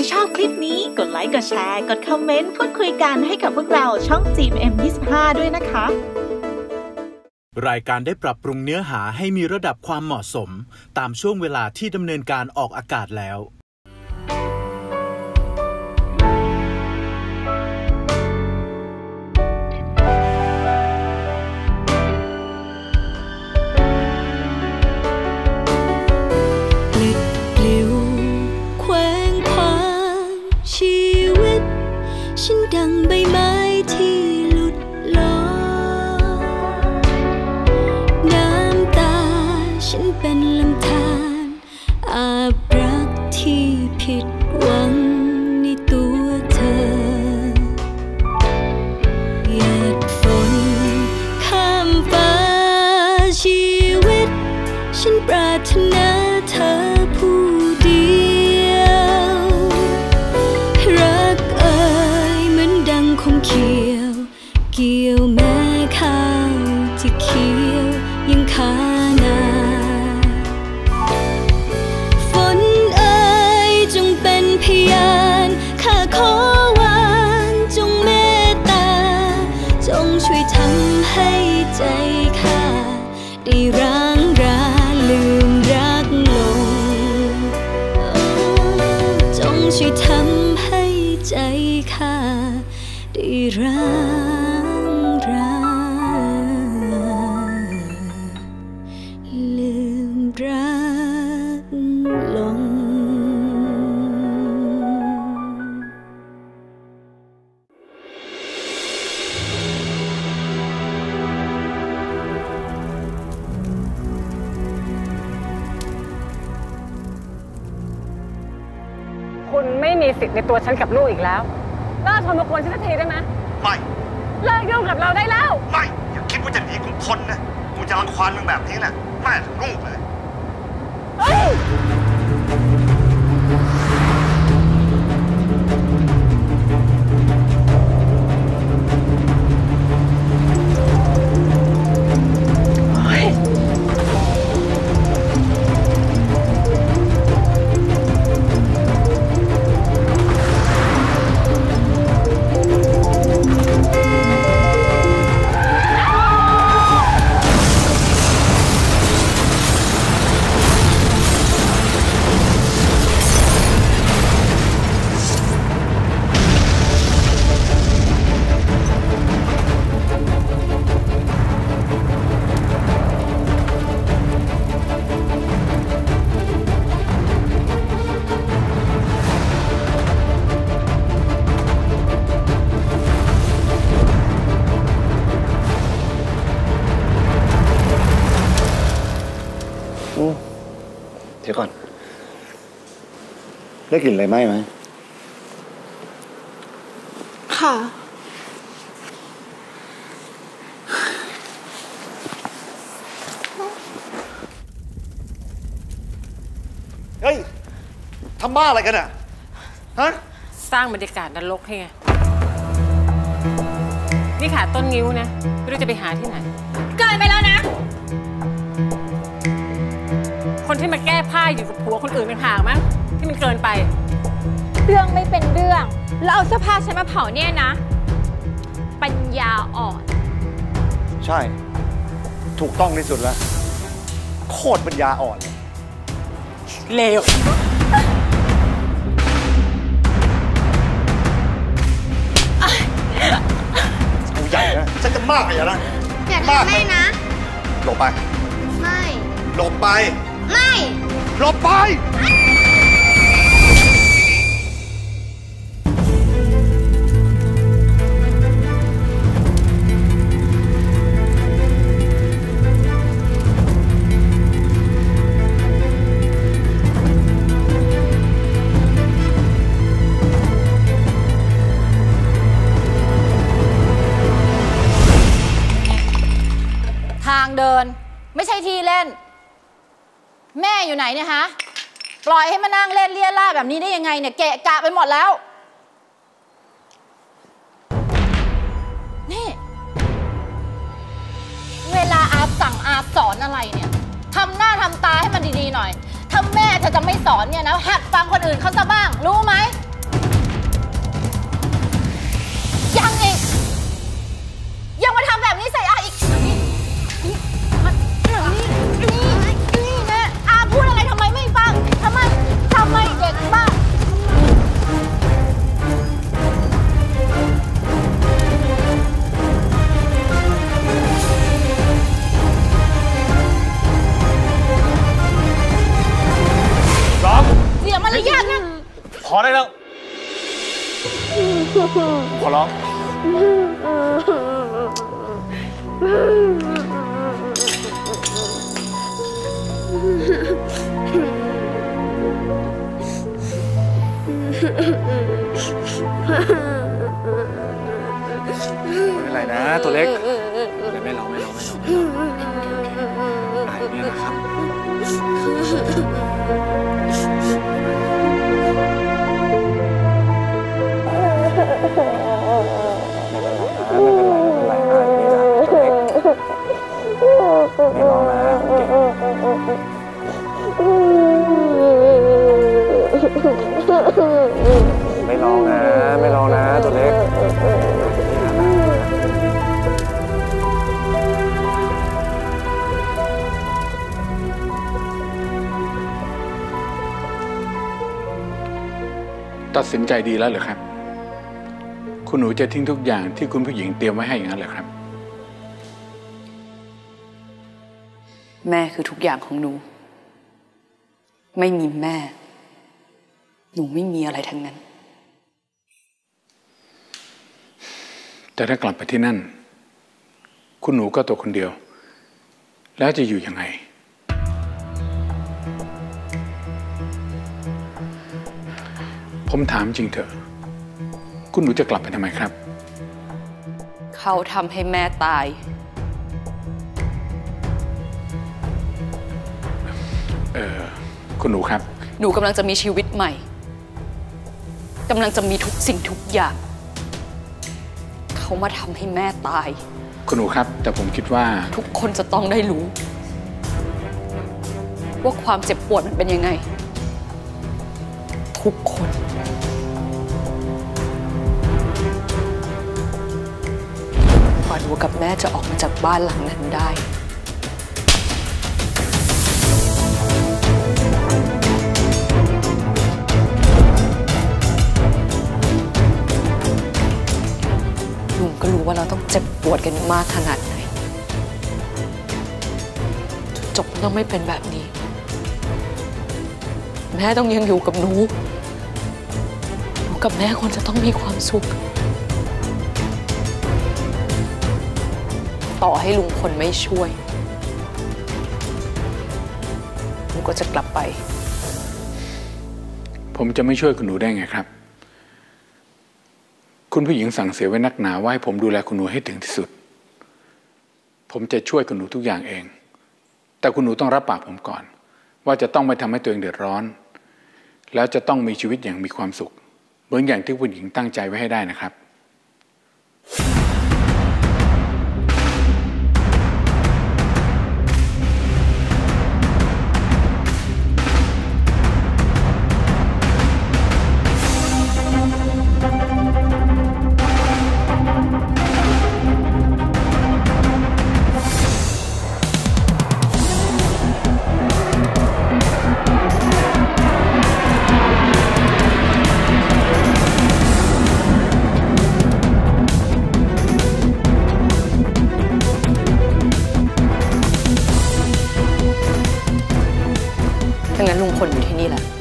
ถ้าชอบคลิปนี้กดไลค์กดแชร์กดคอมเมนต์พูดคุยกันให้กับพวกเราช่อง GMM25 ด้วยนะคะรายการได้ปรับปรุงเนื้อหาให้มีระดับความเหมาะสมตามช่วงเวลาที่ดำเนินการออกอากาศแล้วฉันดังใบไม้ที่หลุดลอยน้ำตาฉันเป็นลำธารอาบรักที่ผิดหวังในตัวเธอหยาดฝนข้ามฟ้าชีวิตฉันปรารถนาเธอผู้เดียวรักคงเขียวเกี่ยวแม้ข้าวที่เขียวยังคานาฝนเอ่ยจงเป็นพยานข้าขอวานจงเมตตาจงช่วยทำให้ใจข้าได้ร้างราลืมรักลงจงช่วยทำให้ใจข้าได้ร้างราลืมรักลงคุณไม่มีสิทธิ์ในตัวฉันกับลูกอีกแล้วเลิกทนมากวนฉันสักทีได้ไหมไม่เลิกยุ่งกับเราได้แล้วไม่อย่าคิดว่าจะหนีกูพ้นนะกูจะรังควานมึงแบบนี้นะแม่ถึงลูกเลยเดี๋ยวก่อนได้กลิ่นอะไรไหมค่ะเฮ้ยทำบ้าอะไรกันอ่ะฮะสร้างบรรยากาศนรกให้ไงนี่ขาต้นงิ้วนะไม่รู้จะไปหาที่ไหนเกินไปแล้วนะคนที่มาแก้ผ้าอยู่กับผัวคนอื่นเป็นห่างมั้งที่มันเกินไปเรื่องไม่เป็นเรื่องแล้วเอาเสื้อผ้าฉันมาเผาเนี่ยนะปัญญาอ่อนใช่ถูกต้องที่สุดแล้วโคตรปัญญาอ่อนเลวกูใหญ่นะฉันจะมากไปอย่างนั้นอย่าทำแม่นะหลบไปไม่หลบไปไม่หลบไปทางเดินไม่ใช่ที่เล่นแม่อยู่ไหนเนี่ยฮะปล่อยให้มานั่งเล่นเลี่ยล่าแบบนี้ได้ยังไงเนี่ยเกะกะไปหมดแล้วนี่เวลาอาสั่งอาสอนอะไรเนี่ยทำหน้าทำตาให้มันดีๆหน่อยถ้าแม่เธอจะไม่สอนเนี่ยนะหัดฟังคนอื่นเขาซะบ้างรู้ไหมพอได้แล้วขอร้องไม่เป็นไรนะตัวเล็กไม่ร้องหายเนี่ยนะครับไม่เป็นไรหายนี่นะตัวเล็กไม่ร้องนะไม่ร้องนะตัวเล็กตัดสินใจดีแล้วเหรอครับคุณหนูจะทิ้งทุกอย่างที่คุณผู้หญิงเตรียมไว้ให้อย่างนั้นเหรอครับแม่คือทุกอย่างของหนูไม่มีแม่หนูไม่มีอะไรทั้งนั้นแต่ถ้ากลับไปที่นั่นคุณหนูก็ตัวคนเดียวแล้วจะอยู่ยังไงผมถามจริงเถอะคุณหนูจะกลับไปทำไมครับเขาทำให้แม่ตายคุณหนูครับหนูกำลังจะมีชีวิตใหม่กำลังจะมีทุกสิ่งทุกอย่างเขามาทำให้แม่ตายคุณหนูครับแต่ผมคิดว่าทุกคนจะต้องได้รู้ว่าความเจ็บปวดมันเป็นยังไงทุกคนกว่าหนูกับแม่จะออกมาจากบ้านหลังนั้นได้ลุงก็รู้ว่าเราต้องเจ็บปวดกันมากขนาดไหนจบต้องไม่เป็นแบบนี้แม่ต้องยังอยู่กับหนูกับแม่ควรจะต้องมีความสุขต่อให้ลุงพลไม่ช่วยหนูก็จะกลับไปผมจะไม่ช่วยคุณหนูได้ไงครับคุณผู้หญิงสั่งเสียไว้นักหนาว่าให้ผมดูแลคุณหนูให้ถึงที่สุดผมจะช่วยคุณหนูทุกอย่างเองแต่คุณหนูต้องรับปากผมก่อนว่าจะต้องไม่ทำให้ตัวเองเดือดร้อนแล้วจะต้องมีชีวิตอย่างมีความสุขเหมือนอย่างที่ผู้หญิงตั้งใจไว้ให้ได้นะครับงั้นลุงพลอยู่ที่นี่แหละ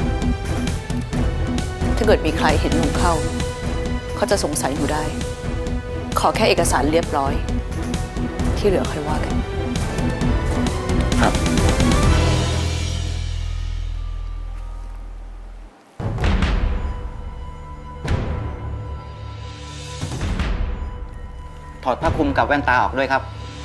ถ้าเกิดมีใครเห็นลุงเข้าเขาจะสงสัยหนูได้ขอแค่เอกสารเรียบร้อยที่เหลือค่อยว่ากันครับถอดผ้าคลุมกับแว่นตาออกด้วยครับ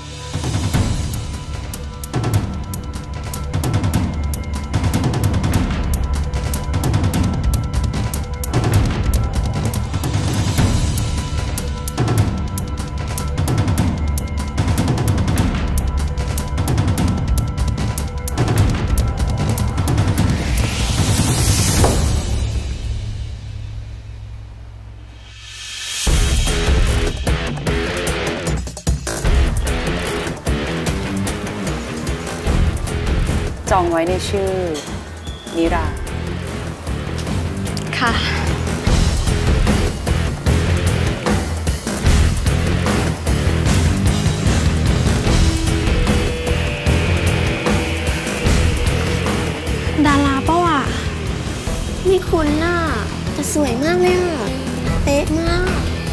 จองไว้ในชื่อนิราค่ะดาราปะวะไม่คุ้นน่ะแต่สวยมากเลยอ่ะเป๊ะมาก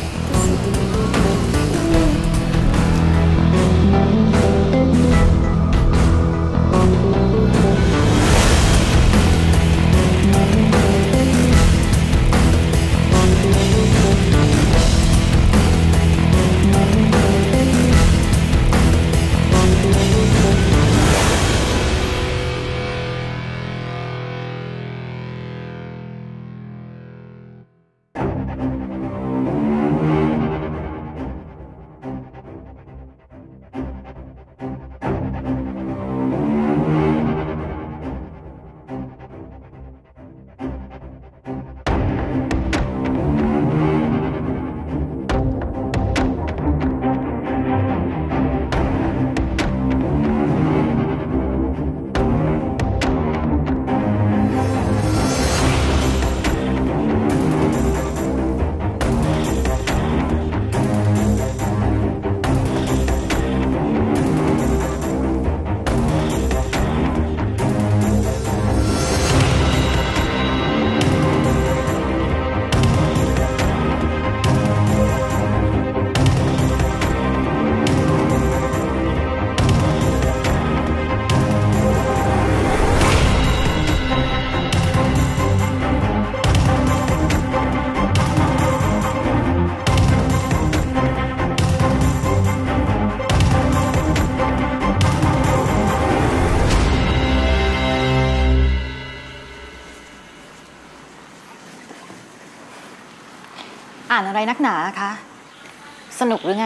อ่านอะไรนักหนาคะสนุกหรือไง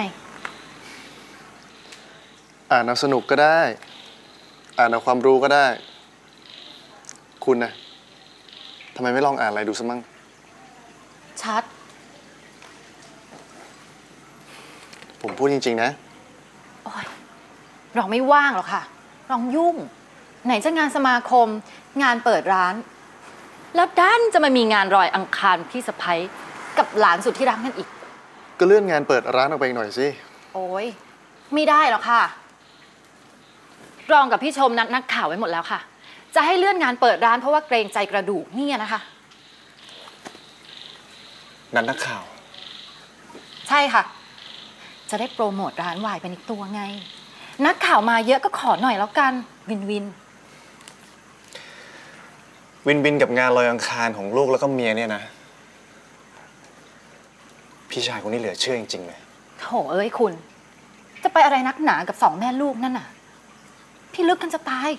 อ่านเอาสนุกก็ได้อ่านเอาความรู้ก็ได้คุณนะทำไมไม่ลองอ่านอะไรดูสักมั่งชัดผมพูดจริงๆนะโอ๊ยเราไม่ว่างหรอกค่ะเรายุ่งไหนจะงานสมาคมงานเปิดร้านแล้วด้านจะมามีงานรอยอังคารพี่สะใภ้กับหลานสุดที่รักนั่นอีกก็เลื่อนงานเปิดร้านออกไปหน่อยสิโอ้ยไม่ได้หรอกค่ะรองกับพี่ชมนัดนักข่าวไว้หมดแล้วค่ะจะให้เลื่อนงานเปิดร้านเพราะว่าเกรงใจกระดูกนี่นะคะนัดนักข่าวใช่ค่ะจะได้โปรโมทร้านวายเป็นอีกตัวไงนักข่าวมาเยอะก็ขอหน่อยแล้วกันวินวินกับงานลอยอังคารของลูกแล้วก็เมียเนี่ยนะพี่ชายคนนี้เหลือเชื่อจริงๆเลยโถเอ้ยคุณจะไปอะไรนักหนากับสองแม่ลูกนั่นน่ะพี่ลึกกันจะตาย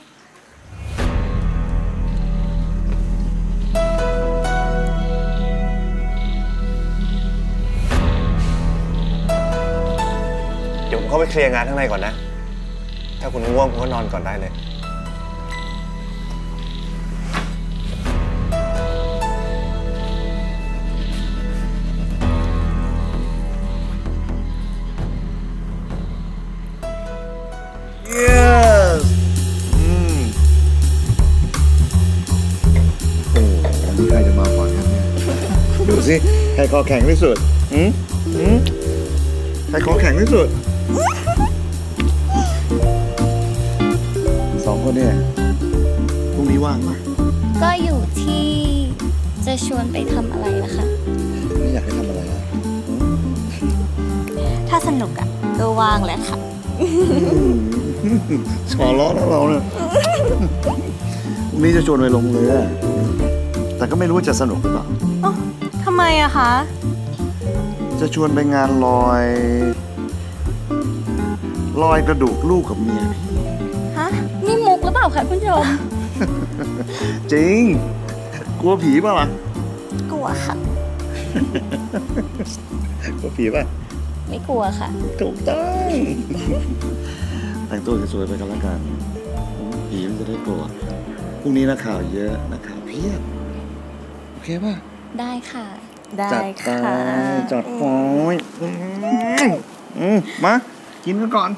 เดี๋ยวผมเข้าไปเคลียร์งานข้างในก่อนนะถ้าคุณง่วงคุณก็นอนก่อนได้เลยใครจะมาก่อนกันเนี่ยดูสิใครคอแข็งที่สุดใครคอแข็งที่สุดสองคนเนี่ยพรุ่งนี้ว่างไหมก็อยู่ที่จะชวนไปทำอะไรนะคะไม่อยากให้ทำอะไรอ่ะถ้าสนุกอ่ะก็ว่างแหละค่ะขอร้องแล้วเราเนี่ยพรุ่งนี้จะชวนไปลงเรือแต่ก็ไม่รู้ว่าจะสนุกหรือเปล่าทำไมอะคะจะชวนไปงานลอยกระดูกลูกกับเมียฮะนี่มุกหรือเปล่าคะคุณผู้ชมจริงกลัวผีป่ะล่ะกลัวค่ะกลัวผีป่ะไม่กลัวค่ะถูกต้องแต่งตัวสวยๆไปกันแล้วกันผีมันจะได้กลัวพรุ่งนี้นักข่าวเยอะนักข่าวเพียบโอเคป่ะได้ค่ะได้ค่ะจัดปอยมากินกันก่อน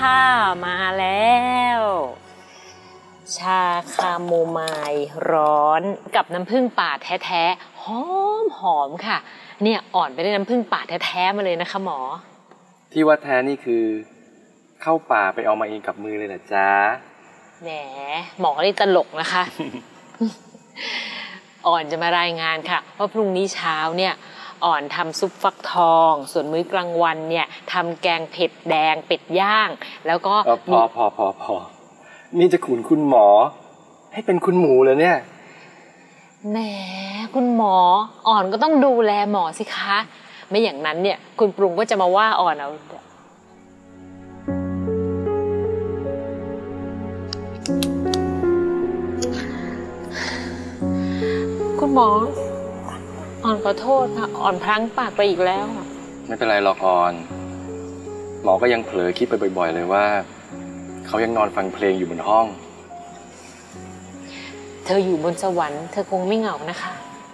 ค่ะมาแล้วชาคาโมไมล์ร้อนกับน้ำผึ้งป่าแท้ๆหอมค่ะเนี่ยอ่อนไปด้วยน้ำผึ้งป่าแท้ๆมาเลยนะคะหมอที่ว่าแท้นี่คือเข้าป่าไปเอามาเองกับมือเลยเหรอจ๊ะแหมหมอนี่ตลกนะคะ อ่อนจะมารายงานค่ะว่าพรุ่งนี้เช้าเนี่ยอ่อนทำซุปฟักทองส่วนมื้อกลางวันเนี่ยทำแกงเผ็ดแดงเป็ดย่างแล้วก็พอนี่จะขุนคุณหมอให้เป็นคุณหมูเลยเนี่ยแหมคุณหมออ่อนก็ต้องดูแลหมอสิคะไม่อย่างนั้นเนี่ยคุณปรุงก็จะมาว่าอ่อนเอาคุณหมออ่อนขอโทษค่ะอ่อนพลั้งปากไปอีกแล้วไม่เป็นไรหรอกอ่อนหมอก็ยังเผลอคิดไปบ่อยๆเลยว่าเขายังนอนฟังเพลงอยู่บนห้องเธออยู่บนสวรรค์เธอคงไม่เหงานะคะ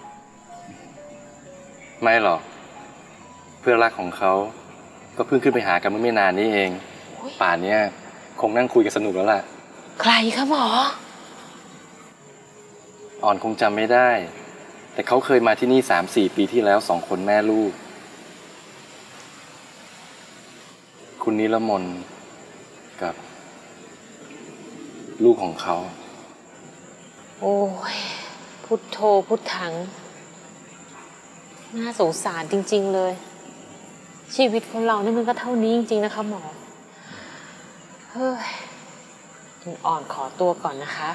ไม่หรอกเพื่อนรักของเขาก็เพิ่งขึ้นไปหากันเมื่อไม่นานนี้เองป่านนี้คงนั่งคุยกันสนุกแล้วล่ะใครคะหมออ่อนคงจำไม่ได้แต่เขาเคยมาที่นี่ 3-4 ปีที่แล้ว2 คนแม่ลูกคุณนิรมนกับลูกของเขาโอ้ยพุทโธพุทธังน่าสงสารจริงๆเลยชีวิตคนเรานี่มันก็เท่านี้จริงๆนะคะหมอเฮ้ยอ่อนขอตัวก่อนนะคะ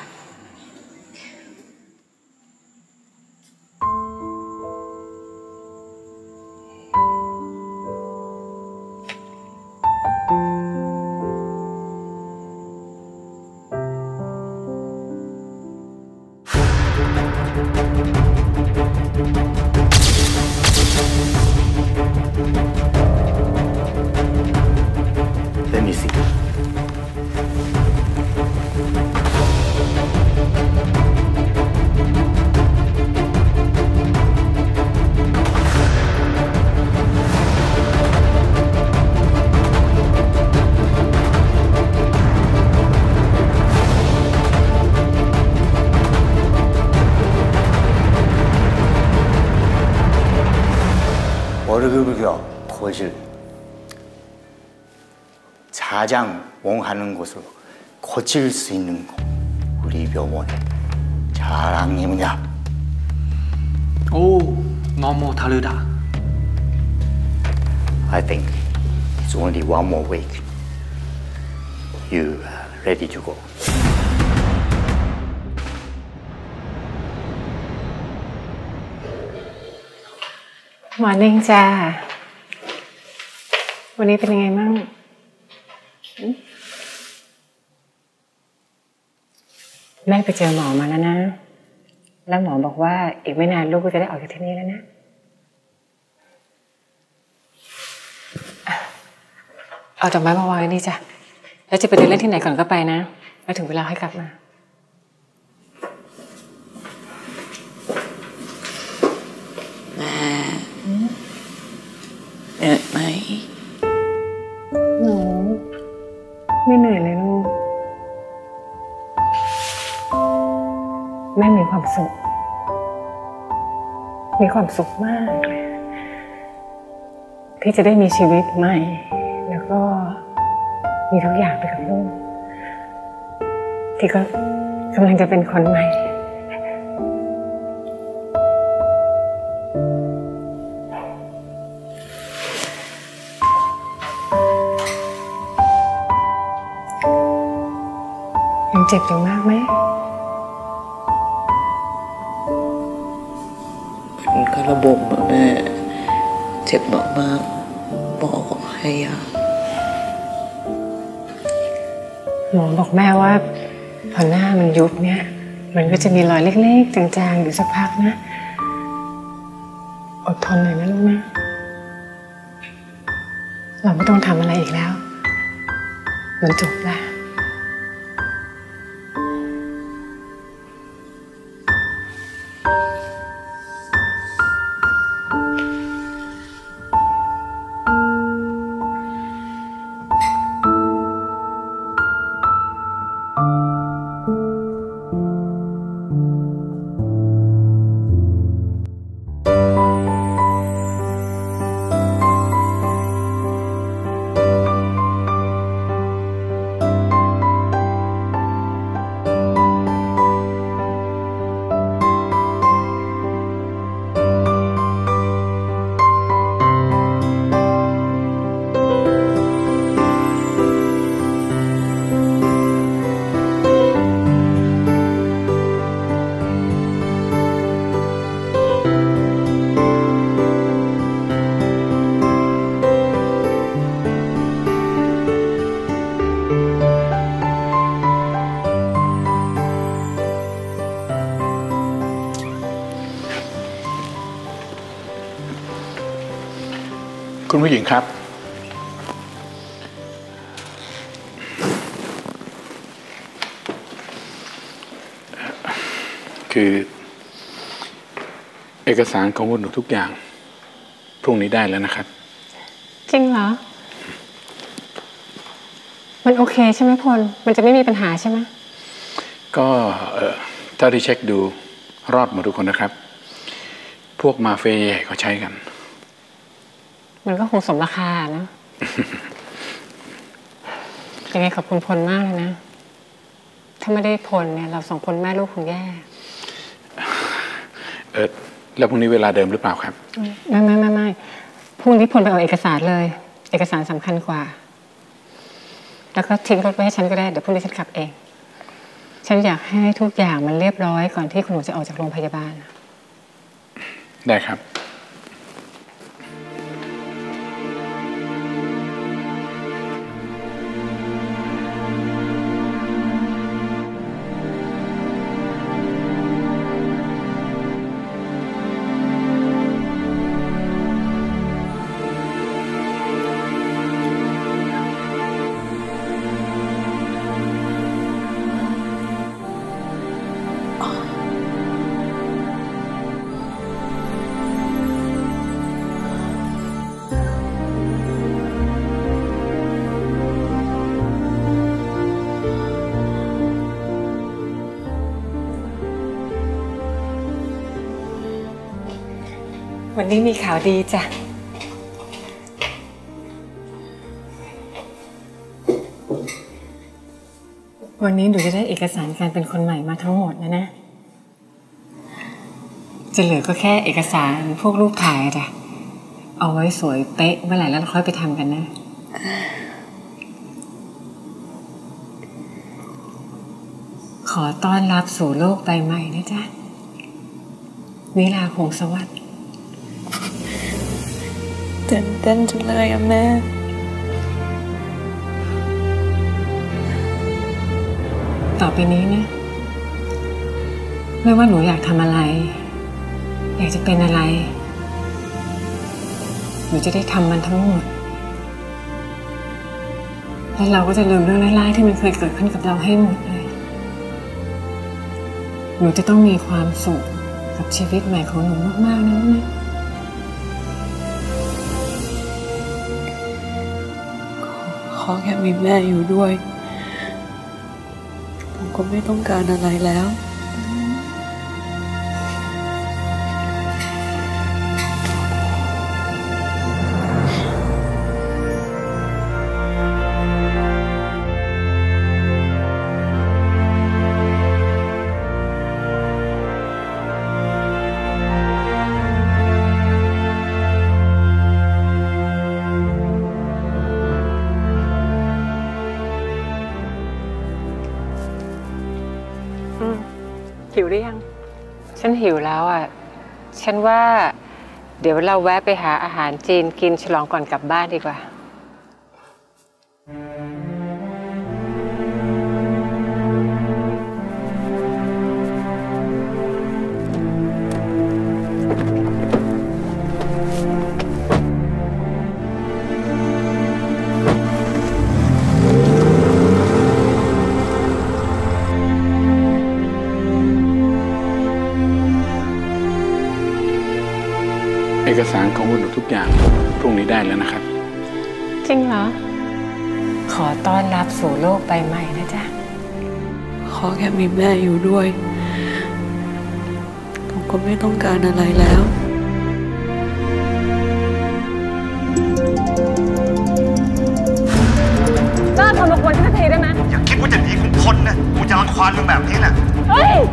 월급을겨 거질 자장몽하는 곳으로 고칠 수 있는 거 우리 병원의 자랑이냐? 오, 너무 다르다. I think it's only one more week. You are ready to go. Morning จ้าวันนี้เป็นยังไงมั่งแม่ไปเจอหมอมาแล้วนะแล้วหมอบอกว่าอีกไม่นานลูกก็จะได้ออกจากที่นี่แล้วนะเอาดอกไม้มาวางไว้นี่จ้ะแล้วจะไปเดินเล่นที่ไหนก่อนก็ไปนะแล้วถึงเวลาให้กลับมาเหนื่อยไหมหนูไม่เหนื่อยเลยลูกแม่มีความสุขมากเลยที่จะได้มีชีวิตใหม่แล้วก็มีทุกอย่างไปกับลูกที่ก็กำลังจะเป็นคนใหม่เจ็บอยู่มากไหมเป็นกระบบอะแม่เจ็บมากๆหมอบอกให้ยาหมอบอกแม่ว่าพอหน้ามันยุบเนี่ยมันก็จะมีรอยเล็กๆจางๆอยู่สักพักนะอดทนหน่อยนะลูกนะเราไม่ต้องทำอะไรอีกแล้วมันจบแล้วคุณผู้หญิงครับคือเอกสารของคุณหนูทุกอย่างพรุ่งนี้ได้แล้วนะครับจริงเหรอมันโอเคใช่ไหมพลมันจะไม่มีปัญหาใช่ไหมก็เท่าที่เช็คดูรอดหมดทุกคนนะครับพวกมาเฟียใหญ่เขาใช้กันมันก็คงสมราคานะ ยังไงขอบคุณพลมากเลยนะถ้าไม่ได้พลเนี่ยเรา2 คนแม่ลูกคงแย่แล้วพรุ่งนี้เวลาเดิมหรือเปล่าครับไม่พรุ่งนี้พลไปเอาเอกสารเลยเอกสารสำคัญกว่าแล้วก็ทิ้งรถไว้ให้ฉันก็ได้เดี๋ยวพรุ่งนี้ฉันขับเองฉันอยากให้ทุกอย่างมันเรียบร้อยก่อนที่คุณหนูจะออกจากโรงพยาบาลได้ครับวันนี้มีข่าวดีจ้ะวันนี้หนูจะได้เอกสารการเป็นคนใหม่มาทั้งหมดนะจะเหลือก็แค่เอกสารพวกรูปถ่ายจ้ะเอาไว้สวยเป๊ะเมื่อไหร่แล้วเราค่อยไปทำกันนะขอต้อนรับสู่โลกใบใหม่นะจ๊ะวิลาหงสวัสดิ์ตื่นเต้นจังเลยอะแม่ต่อไปนี้นะไม่ว่าหนูอยากทำอะไรอยากจะเป็นอะไรหนูจะได้ทำมันทั้งหมดและเราก็จะลืมเรื่องร้ายๆที่มันเคยเกิดขึ้นกับเราให้หมดเลยหนูจะต้องมีความสุขกับชีวิตใหม่ของหนูมากๆนะลูกนะขอแค่มีแม่อยู่ด้วยผมก็ไม่ต้องการอะไรแล้วหิวหรือยังฉันหิวแล้วอ่ะฉันว่าเดี๋ยวเราแวะไปหาอาหารจีนกินฉลองก่อนกลับบ้านดีกว่าเอกสารของคุณหนูทุกอย่างพรุ่งนี้ได้แล้วนะครับจริงเหรอขอต้อนรับสู่โลกใบใหม่นะจ๊ะขอแค่มีแม่อยู่ด้วยผมก็ไม่ต้องการอะไรแล้วเลิกทำรบกวนฉันสักทีได้ไหมอย่าคิดว่าจะหนีคุณพ้นนะกูจะรังควานเรื่องแบบนี้นะเฮ้ย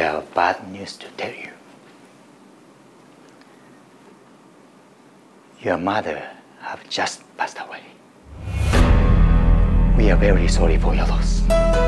have bad news to tell you. Your mother have just passed away. We are very sorry for your loss.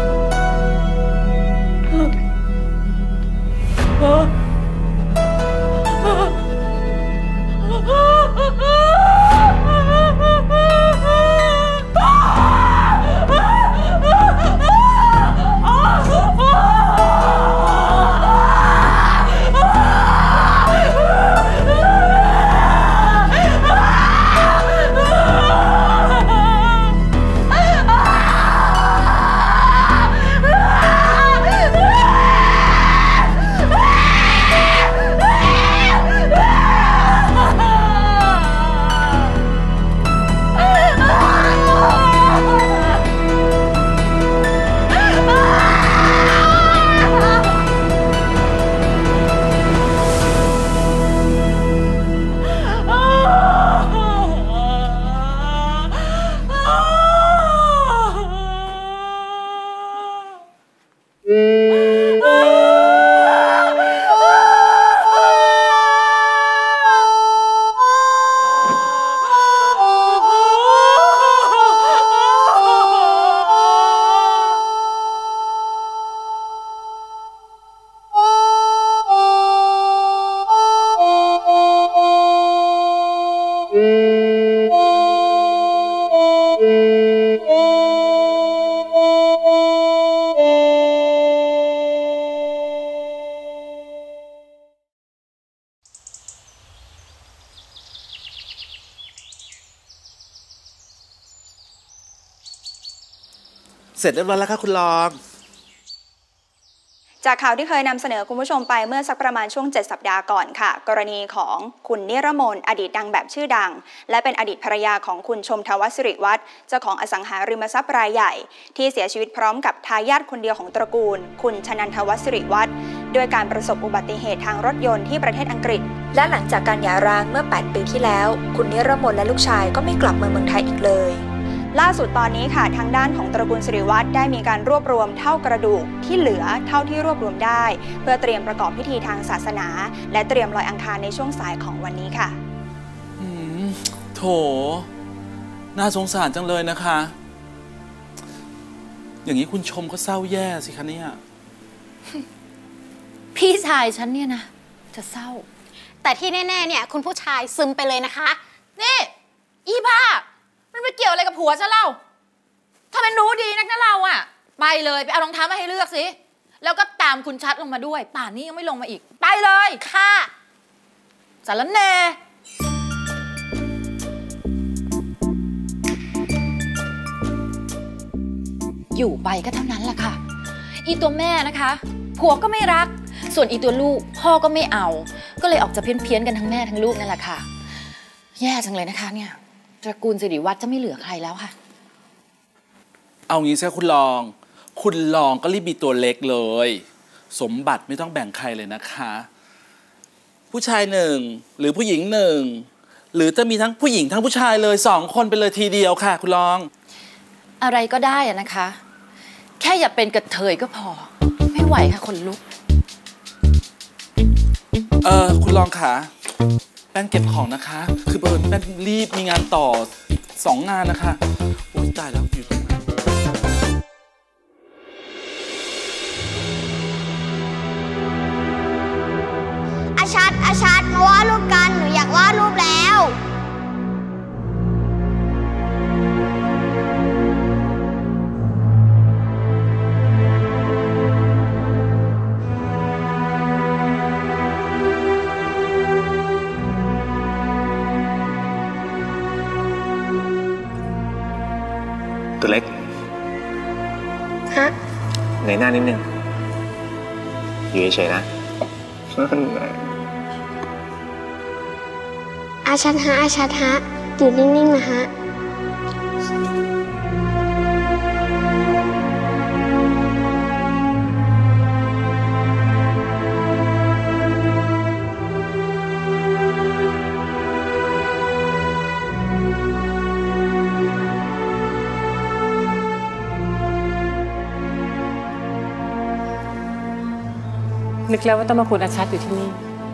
เสร็จเรียบร้อยแล้วครับคุณรองจากข่าวที่เคยนำเสนอคุณผู้ชมไปเมื่อสักประมาณช่วง7 สัปดาห์ก่อนค่ะกรณีของคุณนิรมนอดีตนางแบบชื่อดังและเป็นอดีตภรรยาของคุณชมทวัฒน์สิริวัฒน์เจ้าของอสังหาริมทรัพย์รายใหญ่ที่เสียชีวิตพร้อมกับทายาทคนเดียวของตระกูลคุณชนันทวัฒน์สิริวัฒน์ด้วยการประสบอุบัติเหตุทางรถยนต์ที่ประเทศอังกฤษและหลังจากการหย่าร้างเมื่อ8 ปีที่แล้วคุณนิรมนและลูกชายก็ไม่กลับมาเมืองไทยอีกเลยล่าสุดตอนนี้ค่ะทางด้านของตระกูลสิริวัฒน์ได้มีการรวบรวมเท่ากระดูกที่เหลือเท่าที่รวบรวมได้เพื่อเตรียมประกอบพิธีทางศาสนาและเตรียมลอยอังคารในช่วงสายของวันนี้ค่ะโถน่าสงสารจังเลยนะคะอย่างนี้คุณชมก็เศร้าแย่สิคะเนี่ยพี่ชายฉันเนี่ยนะจะเศร้าแต่ที่แน่ๆเนี่ยคุณผู้ชายซึมไปเลยนะคะนี่อีบ้ามันไปเกี่ยวอะไรกับผัวฉันเล่าถ้ามันรู้ดีนักนะเราอะไปเลยไปเอารองเท้ามาให้เลือกสิแล้วก็ตามคุณชัดลงมาด้วยป่านนี้ยังไม่ลงมาอีกไปเลยค่ะสารแน่อยู่ไปก็เท่านั้นแหละค่ะอีตัวแม่นะคะผัวก็ไม่รักส่วนอีตัวลูกพ่อก็ไม่เอาก็เลยออกจะเพี้ยนกันทั้งแม่ทั้งลูกนั่นแหละค่ะแย่จังเลยนะคะเนี่ยตระกูลสิริวัฒน์จะไม่เหลือใครแล้วค่ะเอางี้ใช่คุณลองก็รีบมีตัวเล็กเลยสมบัติไม่ต้องแบ่งใครเลยนะคะผู้ชาย1หรือผู้หญิง1หรือจะมีทั้งผู้หญิงทั้งผู้ชายเลย2 คนไปเลยทีเดียวค่ะคุณลองอะไรก็ได้อะนะคะแค่อย่าเป็นกระเทยก็พอไม่ไหวค่ะคนลุกคุณลองค่ะแป้นเก็บของนะคะคือแป้นรีบมีงานต่ออีก2 งานนะคะโอ้ยตายแล้วอยู่ตรงนั้นอาชัดมาวาดรูปกันหนูอยากวาดรูปแล้วตัวเล็กฮะเงยหน้านิดนึงอยู่เฉยๆนะอาชัดฮะอยู่นิ่งๆนะฮะนึกแล้วว่าต้องมาคุยอาชัดอยู่ที่นี่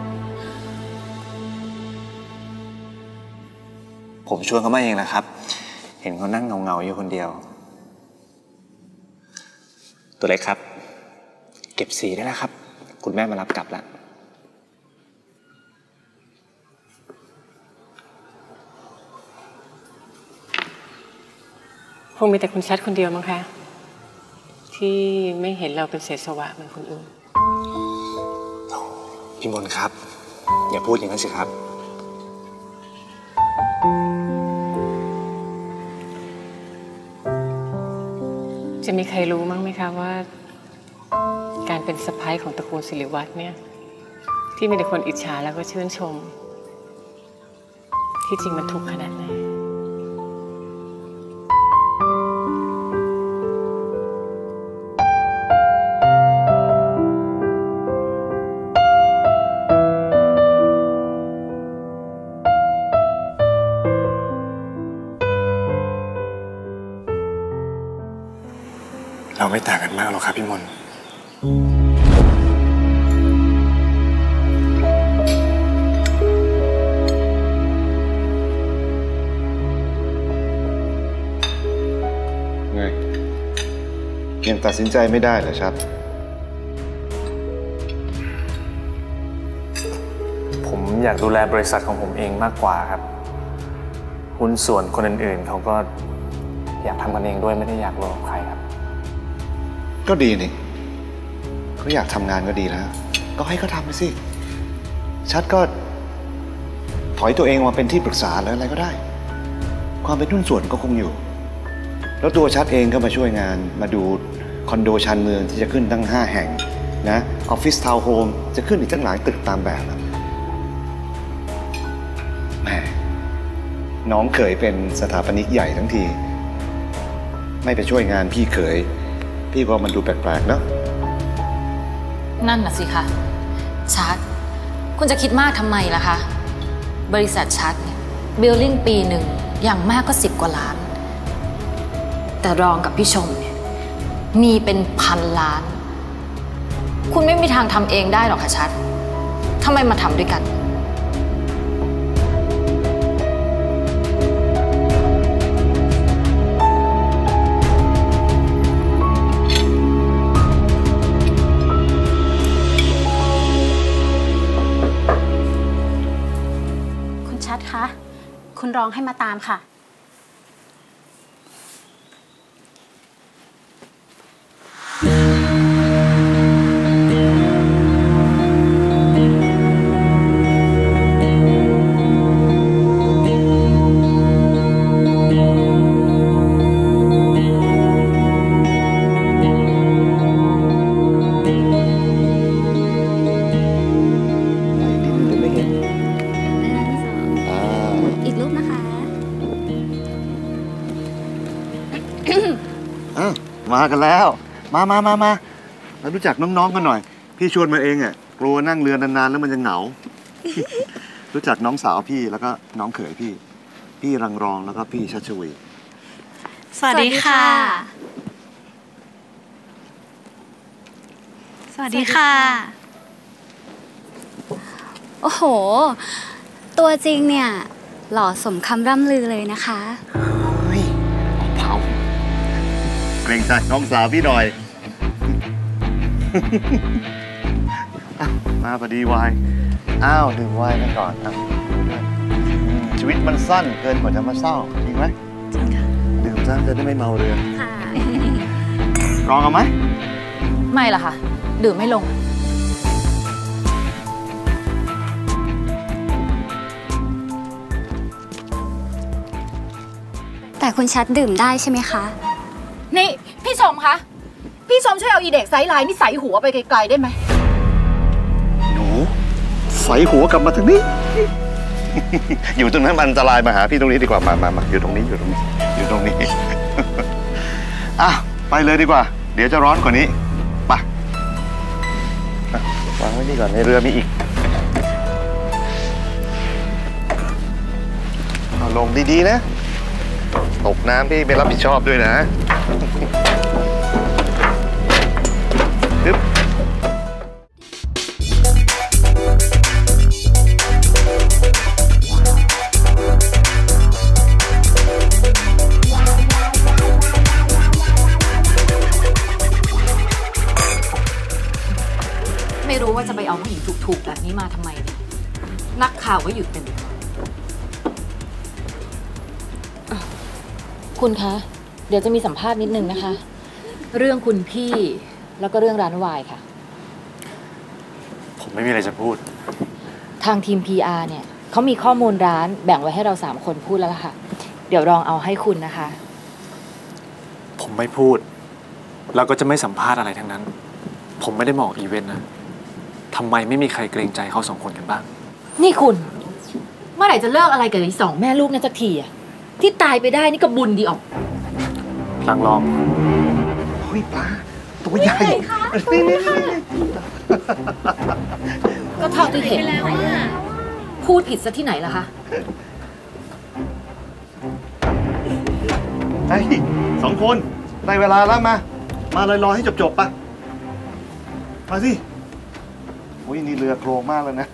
ผมชวนเขามาเองนะครับ เห็นเขานั่งเงาๆอยู่คนเดียวตัวเล็กครับเก็บสีได้แล้วครับคุณแม่มารับกลับแล้วคงมีแต่คุณชัดคนเดียวมั้งคะที่ไม่เห็นเราเป็นเศษสวะเหมือนคนอื่นพี่มนครับอย่าพูดอย่างนั้นสิครับจะมีใครรู้มั้งไหมคะว่าการเป็นสะใภ้ของตระกูลศิริวัฒน์เนี่ยที่มีแต่คนอิจฉาแล้วก็ชื่นชมที่จริงมันทุกข์ขนาดไหนเราไม่ต่างกันมากหรอกครับพี่มนไงยังตัดสินใจไม่ได้เหรอชัดผมอยากดูแลบริษัทของผมเองมากกว่าครับหุ้นส่วนคนอื่นๆเขาก็อยากทำกันเองด้วยไม่ได้อยากรอใครครับก็ดีนี่เขาอยากทำงานก็ดีแล้วก็ให้เขาทำไปสิชัดก็ถอยตัวเองมาเป็นที่ปรึกษาแล้วอะไรก็ได้ความเป็นหุ้นส่วนก็คงอยู่แล้วตัวชัดเองก็มาช่วยงานมาดูคอนโดชานเมืองที่จะขึ้นตั้ง5 แห่งนะออฟฟิศทาวน์โฮมจะขึ้นอีกตั้งหลายตึกตามแบบแหมน้องเขยเป็นสถาปนิกใหญ่ทั้งทีไม่ไปช่วยงานพี่เขยพี่ว่ามันดูแปลกๆเนาะนั่นน่ะสิคะชัดคุณจะคิดมากทำไมล่ะคะบริษัทชัดเนี่ยบิลลิ่งปีหนึ่งอย่างมากก็10 กว่าล้านแต่รองกับพี่ชมเนี่ยมีเป็น1,000 ล้านคุณไม่มีทางทำเองได้หรอกค่ะชัดทำไมมาทำด้วยกันคะคุณรองให้มาตามค่ะมากันแล้วมาเรารู้จักน้องๆกันหน่อยพี่ชวนมาเองอ่ะกลัวนั่งเรือนานๆแล้วมันจะเหงา รู้จักน้องสาวพี่แล้วก็น้องเขยพี่รังรองแล้วก็พี่ชัชวีสวัสดีค่ะสวัสดีค่ะโอ้โหตัวจริงเนี่ยหล่อสมคำร่ำลือเลยนะคะเผาเกรงใจน้องสาวพี่หน่อยมาพอดีวายดื่มไวน์กันก่อนชีวิตมันสั้นเกินกว่าจะมาเศร้าจริงไหมจริงค่ะดื่มซะจะได้ไม่เมาเรือค่ะลองเอาไหมไม่ล่ะค่ะดื่มไม่ลงแต่คุณชัดดื่มได้ใช่ไหมคะนี่พี่ชมคะพี่ชมช่วยเอาอีเด็กไซส์ไลน์นี่ใส่หัวไปไกลๆได้ไหมหนูใส่หัวกลับมาทางนี้ อยู่ตรงนั้นมันอันตรายมาหาพี่ตรงนี้ดีกว่ามาอยู่ตรงนี้อ่ะไปเลยดีกว่าเดี๋ยวจะร้อนกว่านี้ไปวางไว้นี่ก่อนในเรือมีอีกเอาลงดีๆนะตกน้ำพี่ไม่รับผิดชอบด้วยนะปึ๊บนี้มาทำไมเนี่ยนักข่าวก็หยุดเป็นคุณคะ เดี๋ยวจะมีสัมภาษณ์นิดนึงนะคะ เรื่องคุณพี่แล้วก็เรื่องร้านวายค่ะผมไม่มีอะไรจะพูดทางทีม PR เนี่ยเขามีข้อมูลร้านแบ่งไว้ให้เรา3 คนพูดแล้วล่ะค่ะ เดี๋ยวลองเอาให้คุณนะคะผมไม่พูดแล้วก็จะไม่สัมภาษณ์อะไรทั้งนั้น ผมไม่ได้มาออกอีเวนต์นะทำไมไม่มีใครเกรงใจเขา2 คนกันบ้างนี่คุณเมื่อไหร่จะเลิกอะไรกับไอ้2 แม่ลูกนั่นสักทีอะที่ตายไปได้นี่ก็บุญดีออกหลังลองเฮ้ยปลาตัวใหญ่นี่ก็เท่าที่เห็นพูดผิดซะที่ไหนล่ะคะไอ้2 คนได้เวลาแล้วมาเลยรอให้จบปะมาสิโอ้ยนี่เรือโครงมากเลยนะ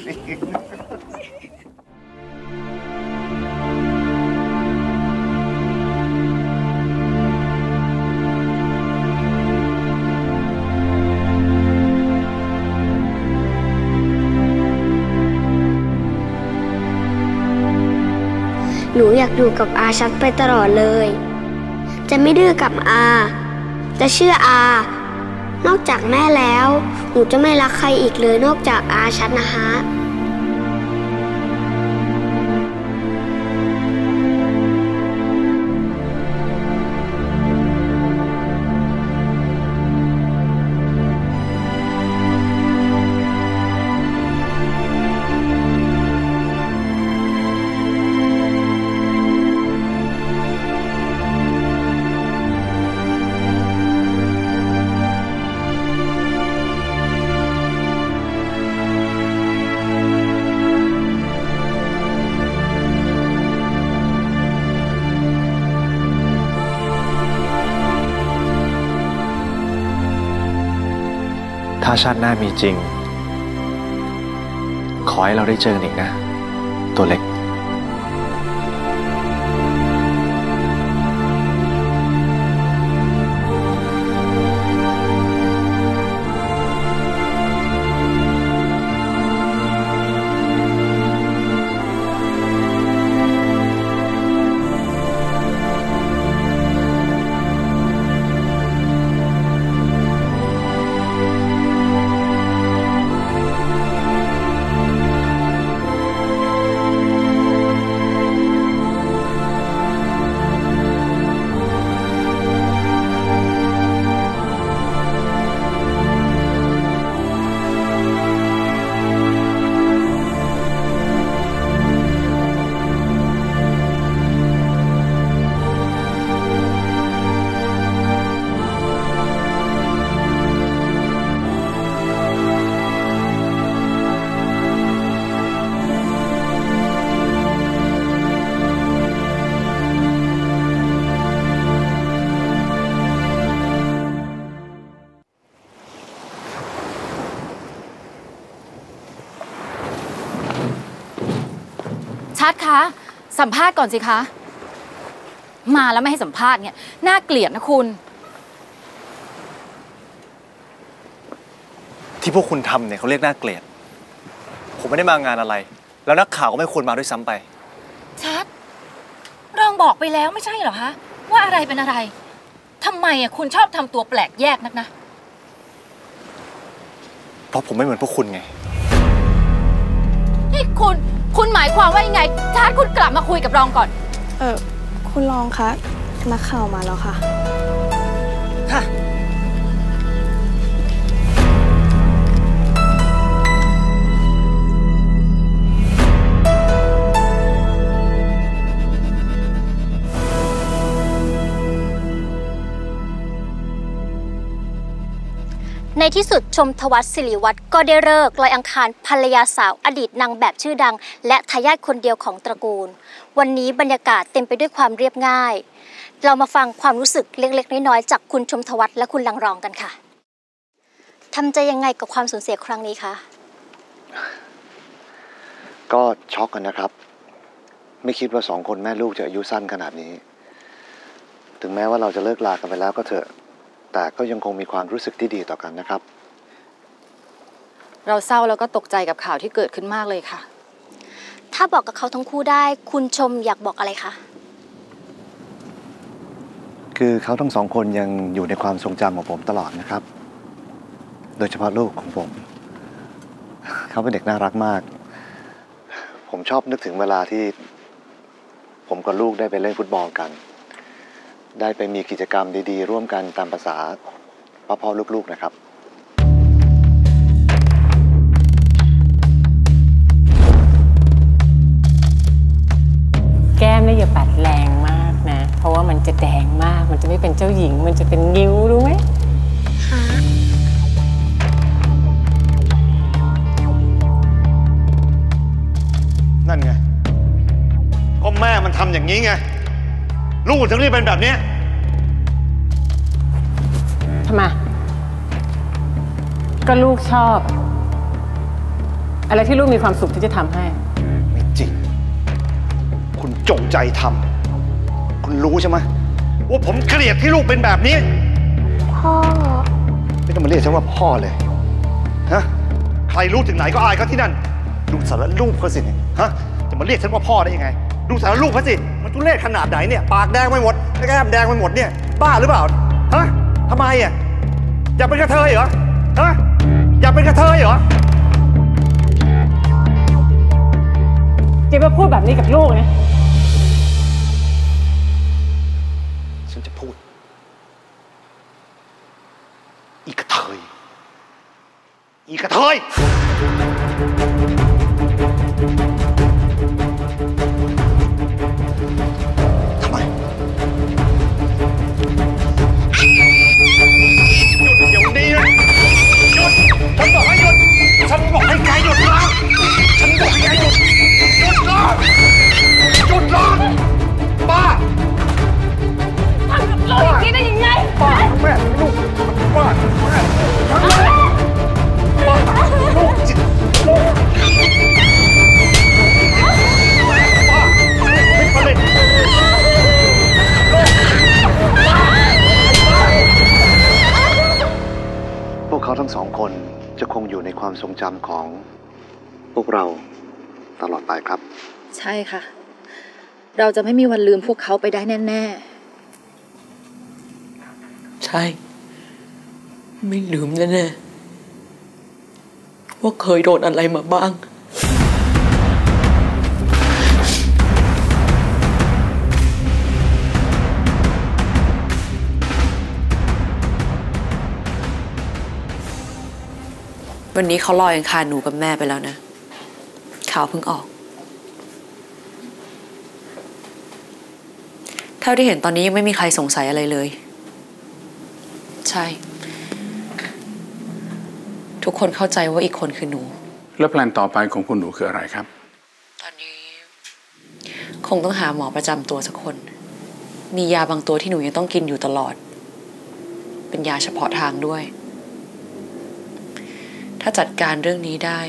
หนูอยากอยู่กับอาชัดไปตลอดเลยจะไม่ดื้อกับอาจะเชื่ออานอกจากแม่แล้วหนูจะไม่รักใครอีกเลยนอกจากอาชัดนะฮะถ้าชาติหน้ามีจริงขอให้เราได้เจอกันอีกนะตัวเล็กชัดคะสัมภาษณ์ก่อนสิคะมาแล้วไม่ให้สัมภาษณ์เนี่ยน่าเกลียดนะคุณที่พวกคุณทำเนี่ยเขาเรียกน่าเกลียดผมไม่ได้มางานอะไรแล้วนักข่าวก็ไม่ควรมาด้วยซ้ำไปชัดรองบอกไปแล้วไม่ใช่เหรอคะว่าอะไรเป็นอะไรทำไมอ่ะคุณชอบทำตัวแปลกแยกนักนะเพราะผมไม่เหมือนพวกคุณไงนี่คุณหมายความว่ายังไงชัดคุณกลับมาคุยกับรองก่อนคุณรองคะนักข่าวมาแล้วค่ะค่ะในที่สุดชมทวัฒน์ศิริวัฒน์ก็ได้ฤกษ์ลอยอังคารภรรยาสาวอดีตนางแบบชื่อดังและทายาทคนเดียวของตระกูลวันนี้บรรยากาศเต็มไปด้วยความเรียบง่ายเรามาฟังความรู้สึกเล็กๆน้อยๆจากคุณชมทวัฒน์และคุณลังรองกันค่ะทำใจยังไงกับความสูญเสียครั้งนี้คะก็ช็อกกันนะครับไม่คิดว่า2 คนแม่ลูกจะอายุสั้นขนาดนี้ถึงแม้ว่าเราจะเลิกลากันไปแล้วก็เถอะแต่ก็ยังคงมีความรู้สึกที่ดีต่อกันนะครับเราเศร้าแล้วก็ตกใจกับข่าวที่เกิดขึ้นมากเลยค่ะถ้าบอกกับเขาทั้งคู่ได้คุณชมอยากบอกอะไรคะคือเขาทั้งสองคนยังอยู่ในความทรงจำของผมตลอดนะครับ โดยเฉพาะลูกของผม เขาเป็นเด็กน่ารักมาก ผมชอบนึกถึงเวลาที่ผมกับลูกได้ไปเล่นฟุตบอลกัน ได้ไปมีกิจกรรมดีๆร่วมกันตามภาษาพ่อๆลูกๆนะครับแก้มเนี่ยอย่าปัดแรงมากนะ เพราะว่ามันจะแดงมากมันจะไม่เป็นเจ้าหญิงมันจะเป็นนิ้วรู้ไหมนั่นไงก็แม่มันทำอย่างนี้ไงลูกถึงได้เป็นแบบนี้ทำไมก็ลูกชอบอะไรที่ลูกมีความสุขที่จะทำให้ไม่จริงคุณจงใจทำคุณรู้ใช่ไหมว่าผมเกลียดที่ลูกเป็นแบบนี้พ่อไม่ต้องมาเรียกฉันว่าพ่อเลยฮะใครรู้ถึงไหนก็อายเขาที่นั่นดูสารลูกเขาสิฮะจะมาเรียกฉันว่าพ่อได้ยังไงดูสารลูกเขาสิมันทุเรศขนาดไหนเนี่ยปากแดงไปหมดแก้มแดงไปหมดเนี่ยบ้าหรือเปล่าฮะทำไมอ่ะอยากเป็นกระเทยเหรอฮะอยากเป็นกระเทยเหรอเจ๊มาพูดแบบนี้กับลูกนะฉันจะพูดอีกระเทยอีกระเทยทำไมหยุดเดี๋ยวนี้นะหยุดฉันบอกให้หยุดฉันบอกให้แกหยุดนะฉันบอกให้แกหยุดหยุดนะหยุดนะป้าทำกับลูกอย่างนี้ได้ยังไงป้าแม่ลูกป้าแม่ป้าลูกจิตลูกป้าไม่ผลิตพวกเขาทั้งสองคนจะคงอยู่ในความทรงจำของพวกเราตลอดไปครับใช่ค่ะเราจะไม่มีวันลืมพวกเขาไปได้แน่ๆใช่ไม่ลืมแน่ๆว่าเคยโดนอะไรมาบ้างวันนี้เขาลอยอังคารหนูกับแม่ไปแล้วนะข่าวเพิ่งออกเท่าที่เห็นตอนนี้ยังไม่มีใครสงสัยอะไรเลยใช่ทุกคนเข้าใจว่าอีกคนคือหนูแล้วแพลนต่อไปของคุณหนูคืออะไรครับตอนนี้คงต้องหาหมอประจำตัวสักคนมียาบางตัวที่หนูยังต้องกินอยู่ตลอดเป็นยาเฉพาะทางด้วยถ้าจัดการเรื่องนี้ได้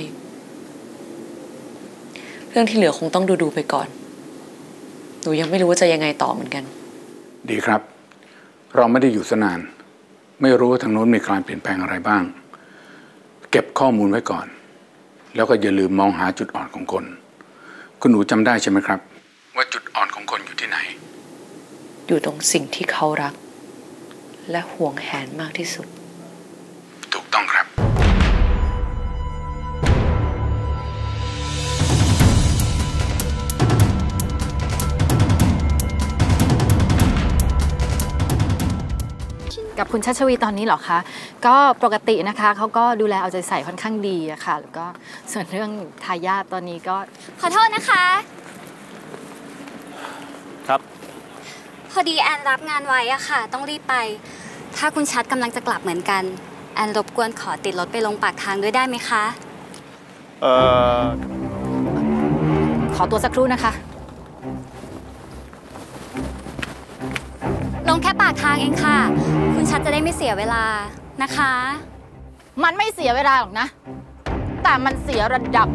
เรื่องที่เหลือคงต้องดูไปก่อนหนูยังไม่รู้ว่าจะยังไงต่อเหมือนกันดีครับเราไม่ได้อยู่นานไม่รู้ว่าทางโน้นมีการเปลี่ยนแปลงอะไรบ้างเก็บข้อมูลไว้ก่อนแล้วก็อย่าลืมมองหาจุดอ่อนของคนคุณหนูจำได้ใช่ไหมครับว่าจุดอ่อนของคนอยู่ที่ไหนอยู่ตรงสิ่งที่เขารักและห่วงแหนมากที่สุดถูกต้องครับกับคุณชัชวีตอนนี้เหรอคะก็ปกตินะคะเขาก็ดูแลเอาใจใส่ค่อนข้างดีอะค่ะแล้วก็ส่วนเรื่องทายาทตอนนี้ก็ขอโทษนะคะครับพอดีแอนรับงานไว้อะค่ะต้องรีบไปถ้าคุณชัดกำลังจะกลับเหมือนกันแอนรบกวนขอติดรถไปลงปากทางด้วยได้ไหมคะขอตัวสักครู่นะคะลงแค่ปากทางเองค่ะคุณชัดจะได้ไม่เสียเวลานะคะมันไม่เสียเวลาหรอกนะแต่มันเสียระดับ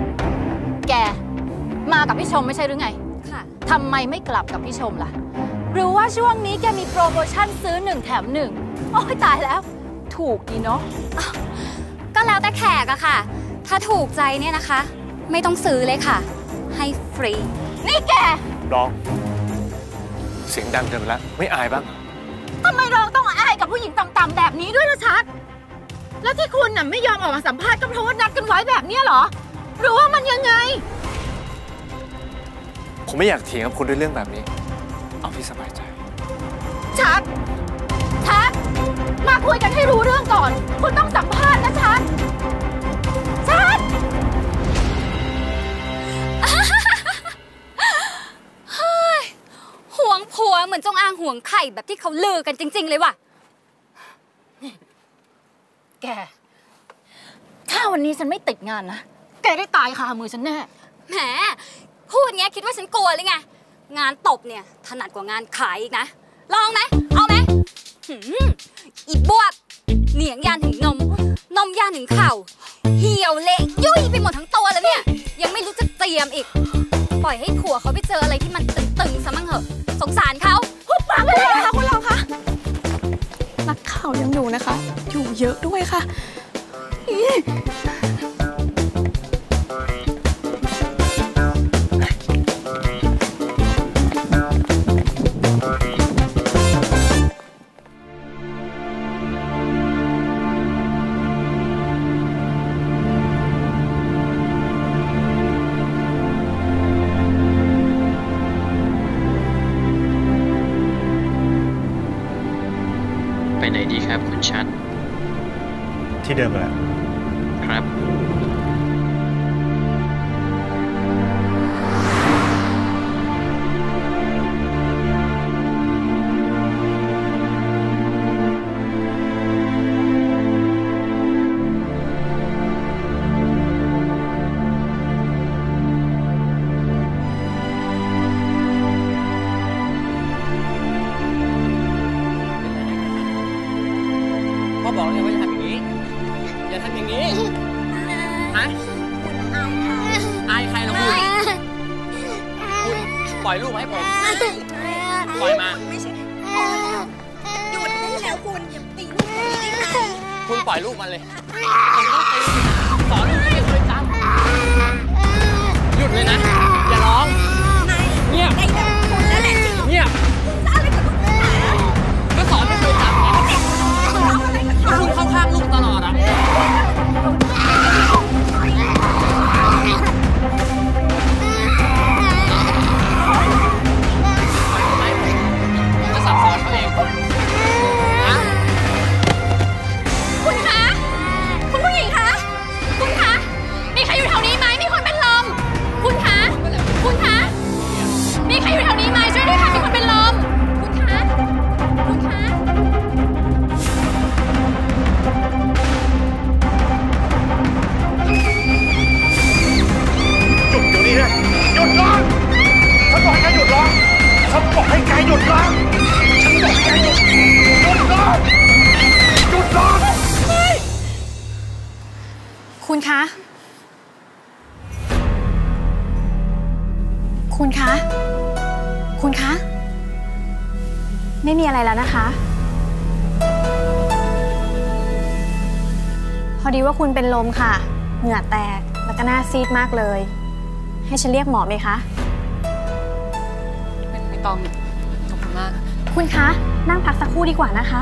แกมากับพี่ชมไม่ใช่หรือไงค่ะทำไมไม่กลับกับพี่ชมล่ะหรือว่าช่วงนี้แกมีโปรโมชั่นซื้อ1 แถม 1โอ้ยตายแล้วถูกดีเนาะก็แล้วแต่แขกอะค่ะถ้าถูกใจเนี่ยนะคะ ไม่ต้องซื้อเลยค่ะให้ฟรีนี่แกร้องเสียงดังเกินไปแล้วไม่อายบ้างทำไมเราต้องอายกับผู้หญิงต่ำๆแบบนี้ด้วยล่ะชัดแล้วที่คุณน่ะไม่ยอมออกมาสัมภาษณ์ก็เพราะว่านัดกันไว้แบบนี้เหรอหรือว่ามันยังไงผมไม่อยากเถียงกับคุณด้วยเรื่องแบบนี้เอาที่สบายใจชัดมาคุยกันให้รู้เรื่องก่อนคุณต้องสัมภาษณ์นะชัดห่วงผัวเหมือนจงอางห่วงไข่แบบที่เขาลือกันจริงๆเลยว่ะแกถ้าวันนี้ฉันไม่ติดงานนะแกได้ตายคามือฉันแน่แหมพูดเงี้ยคิดว่าฉันกลัวเลยไงงานตบเนี่ยถนัดกว่างานขายอีกนะลองไหมเอาไหมอีบวบเหนียงยานถึงนมยานถึงเข่าเหี่ยวเละยุ่ยไปหมดทั้งตัวแล้วเนี่ยยังไม่รู้จะเตรียมอีกปล่อยให้ผัวเขาไปเจออะไรที่มันตึงๆซะมั่งเหอะสงสารเขาหุบปากไปเลยค่ะคุณรองคะนักข่าวยังอยู่นะคะอยู่เยอะด้วยค่ะไปไหนดีครับคุณชัดที่เดิมแหละครับบอกเลยว่าอย่าทำอย่างนี้อย่าทำอย่างนี้ฮะอายใครล่ะคุณปล่อยลูกมาให้ผมปล่อยมาหยุดได้แล้วคุณอย่าตีลูกได้ไหมคุณปล่อยลูกมาเลยผมต้องตีสอนลูกไม่เคยจำหยุดเลยนะอย่าร้องเงียบเงียบก็สอนไม่เคยจำคุณเข้าข้างลูกตลอดอ่ะจะสั่งสอนเขาเองคุณคะคุณผู้หญิงคะคุณคะมีใครอยู่แถวนี้ไหมมีคนเป็นลมคุณคะมีใครอยู่แถวนี้ไหมช่วยด้วยค่ะมีคนเป็นลมคุณคะหยุดร้องฉันบอกให้แกหยุดร้องฉันบอกให้แกหยุดร้องคุณคะไม่มีอะไรแล้วนะคะพอดีว่าคุณเป็นลมค่ะเหงื่อแตกแล้วก็หน้าซีดมากเลยให้ฉันเรียกหมอไหมคะไม่ต้องขอบคุณมากคุณคะนั่งพักสักครู่ดีกว่านะคะ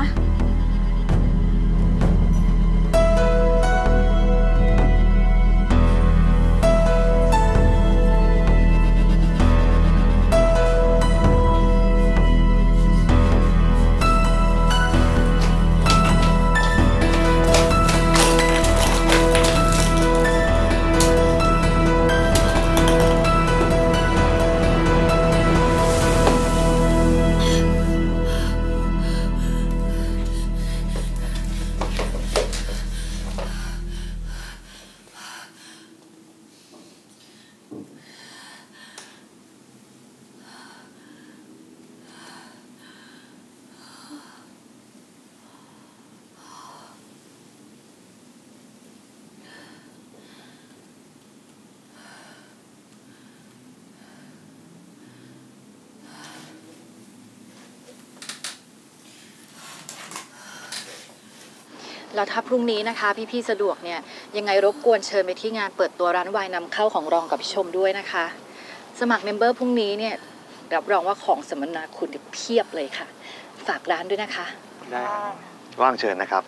แล้วถ้าพรุ่งนี้นะคะพี่ๆสะดวกเนี่ยยังไงรบกวนเชิญไปที่งานเปิดตัวร้านไวน์นำเข้าของรองกับพี่ชมด้วยนะคะสมัครเมมเบอร์พรุ่งนี้เนี่ยรับรองว่าของสัมมนาคุณเพียบเลยค่ะฝากร้านด้วยนะคะได้ว่างเชิญนะครับ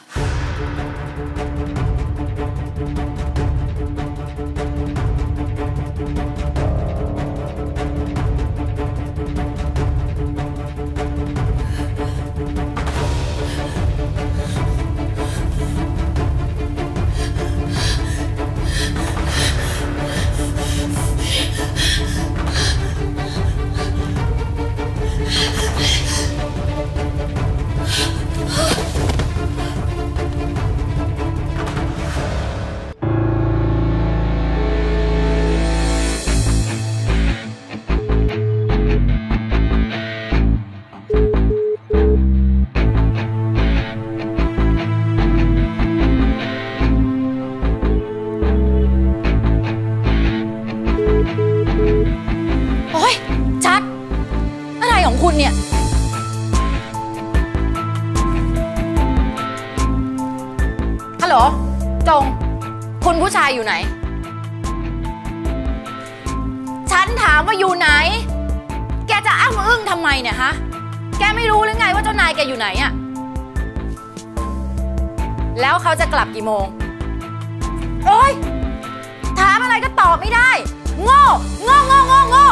อยู่ไหนฉันถามว่าอยู่ไหนแกจะอ้างอึ้งทำไมเนี่ยฮะแกไม่รู้หรือไงว่าเจ้านายแกอยู่ไหนอะแล้วเขาจะกลับกี่โมงโอ๊ยถามอะไรก็ตอบไม่ได้โง่โง่โง่โง่โง่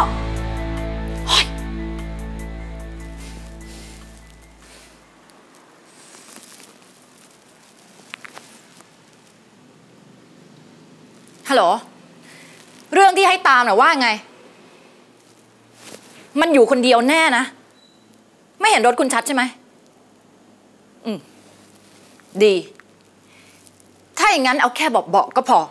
ฮัลโหลเรื่องที่ให้ตามน่ะว่าไงมันอยู่คนเดียวแน่นะไม่เห็นรถคุณชัดใช่ไหมดีถ้าอย่างนั้นเอาแค่เบาๆก็พอ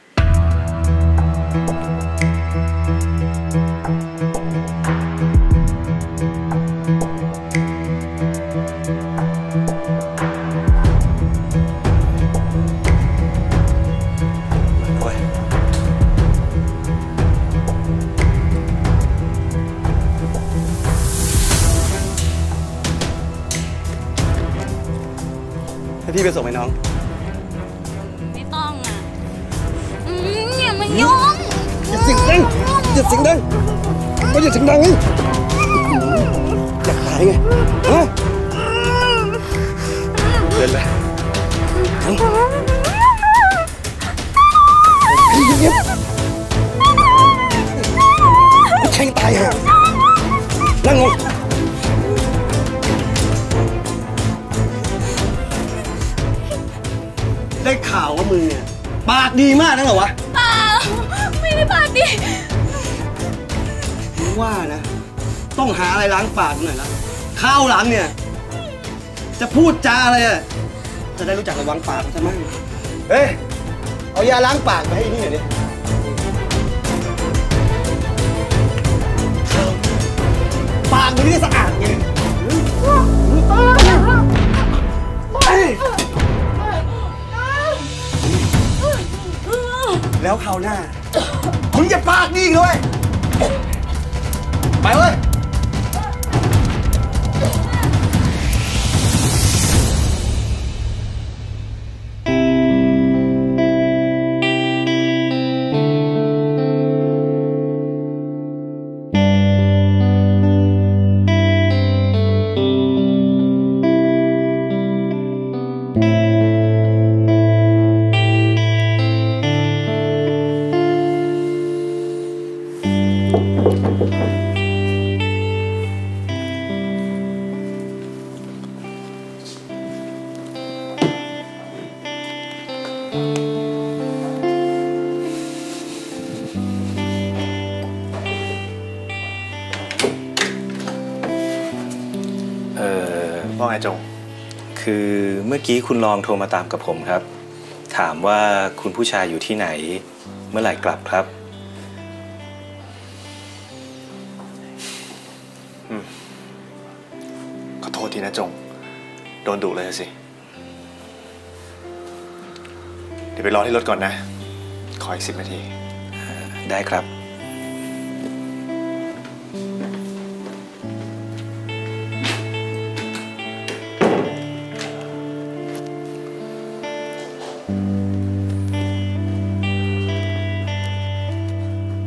พี่ไปส่งไหมน้องไม่ต้องอ่ะอย่ามายุ่งอย่าเสียงดังอย่าเสียงดังก็อย่าเสียงดังไงอยากตายไงฮะเดินไปเงียบกูแทงตายฮะนั่งลงได้ข่าวว่ามึงเนี่ยปากดีมากนะเหรอวะเปล่าไม่ได้ปากดีมึงว่านะต้องหาอะไรล้างปากหน่อยละข้าวหลังเนี่ยจะพูดจาอะไรอ่ะจะได้รู้จักระวังปากใช่ไหมเฮ้ยเอายาล้างปากไปให้นี่หน่อยดิปากมึงนี่สะอาดไงแล้วคราวหน้ามึงจะปากดีอีกเลยไปเว้ยว่าไงจงคือเมื่อกี้คุณรองโทรมาตามกับผมครับถามว่าคุณผู้ชายอยู่ที่ไหนเมื่อไหร่กลับครับขอโทษทีนะจงโดนดุเลยสิเดี๋ยวไปรอที่รถก่อนนะขออีก10 นาทีได้ครับ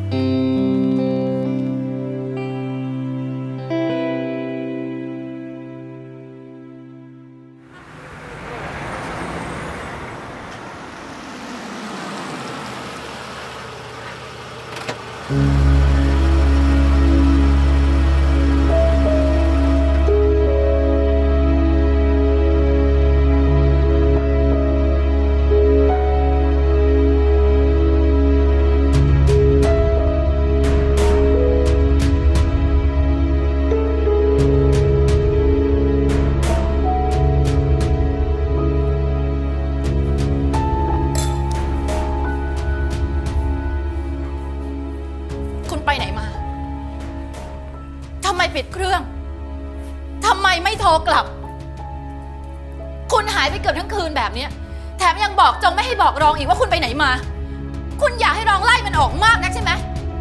ไปไหนมา ทำไมปิดเครื่อง ทำไมไม่โทรกลับ คุณหายไปเกือบทั้งคืนแบบนี้แถมยังบอกจงไม่ให้บอกรองอีกว่าคุณไปไหนมา คุณอยากให้รองไล่มันออกมากนักใช่ไหม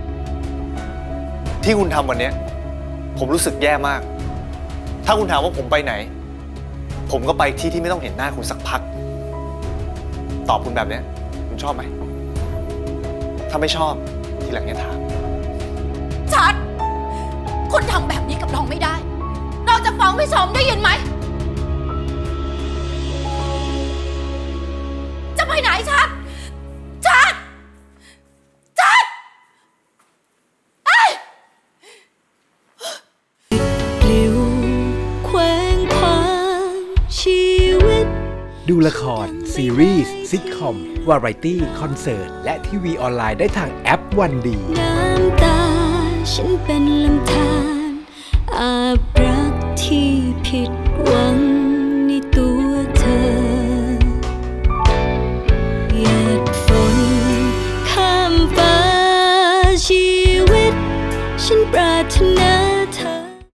ที่คุณทำวันนี้ผมรู้สึกแย่มาก ถ้าคุณถามว่าผมไปไหน ผมก็ไปที่ที่ไม่ต้องเห็นหน้าคุณสักพัก ตอบคุณแบบนี้คุณชอบไหม ถ้าไม่ชอบทีหลังอย่าถามชัดคุณทำแบบนี้กับรองไม่ได้เราจะฟ้องพี่ชมได้ยินไหมจะไปไหนชัดปลิวแขวงคว้างชีวิตดูละครซีรีส์ซิทคอมวาไรตี้คอนเสิร์ตและทีวีออนไลน์ได้ทางแอปวันดีน้ำตาฉันเป็นลำธารอาบรักที่ผิด